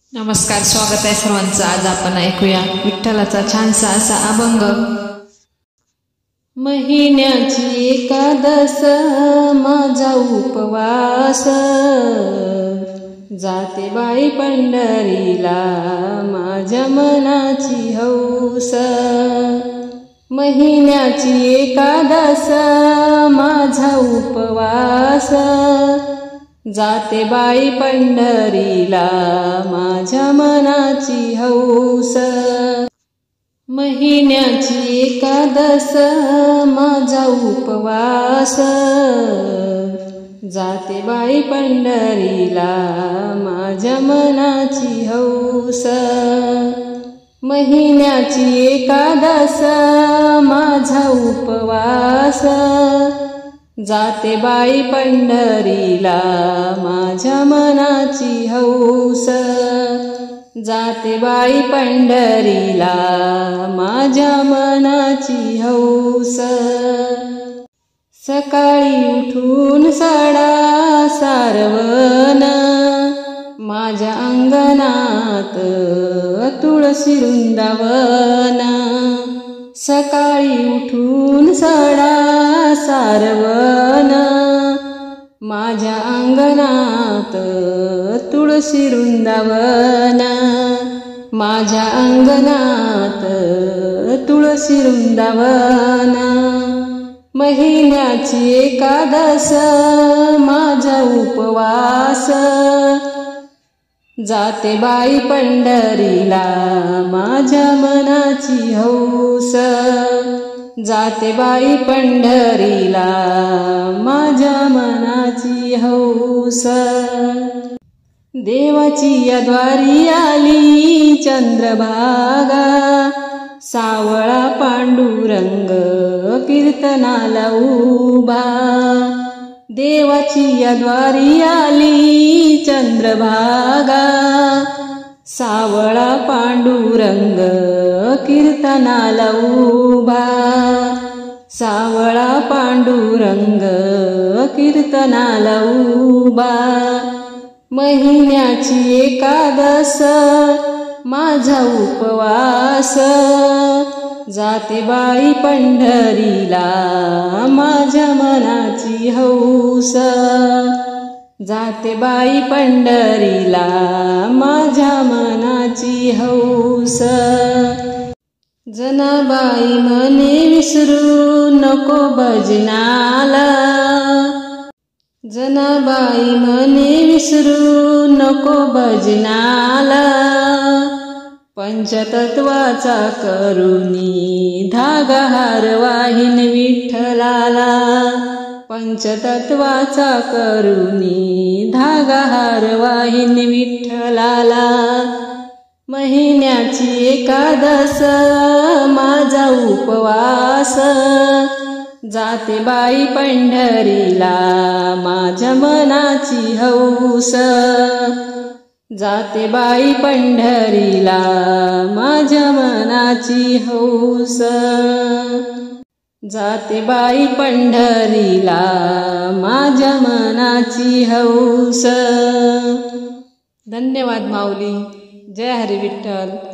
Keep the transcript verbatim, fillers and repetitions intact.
नमस्कार, स्वागत आहे सर्वांचं। आज आपण ऐकूया विठ्ठलाचा छानसा असा अभंग। महिन्याची एकादश माझा उपवास, जाते बाई पंढरीला माझ्या मनाची हौस। महिन्याची एकादश माझा उपवास, जाते बाई पंढरीला माझ्या मनाची हौस। महिन्याची एकादश माझा उपवास, जाते बाई पंढरीला माझ्या मनाची हौस। महिन्याची एकादश माझा उपवास, जाते बाई पंढरीला माझ्या मनाची हौस। जाते बाई पंढरीला माझ्या मनाची हौस। सकाळी उठून सडा सारवण, माझ्या अंगणात तुळशी वृंदावन। सकाळी उठून सडा सारवण, माझ्या अंगणात तुळशी वृंदावन। माझ्या अंगणात तुळशी वृंदावन। महिन्याची एकादश माझा उपवास, जाते बाई पंढरीला माझ्या मनाची हौस। जाते बाई पंढरीला माझ्या मनाची हौस। देवाची या द्वारी आली चंद्रभागा, सावळा पांडुरंग कीर्तनाला उभा। देवाची या द्वारी आली चंद्रभागा, सावळा पांडुरंग कीर्तनाला उभा। सावळा पांडुरंग कीर्तनाला उभा। महिन्याची एकादश माझा उपवास, जाते बाई पंढरीला माझ्या मनाची हौस। जाते बाई पंढरीला माझ्या मनाची हौस। जनाबाई म्हणे विसरू नको भजनाला, जनाबाई म्हणे विसरू नको भजनाला। पंचतत्वाचा करुणी धागा हार वाहिन विठ्ठलाला। पंचतत्वाचा करुणी धागा हार वाहिन विठ्ठलाला। महिन्याची एकादश माझा उपवास, जाते बाई पंढरीला माझ्या मनाची हौस। जाते बाई पंढरीला माझ्या मनाची हौस। जाते बाई पंढरीला माझ्या मनाची हौस। धन्यवाद माऊली। जय हरी विठ्ठल।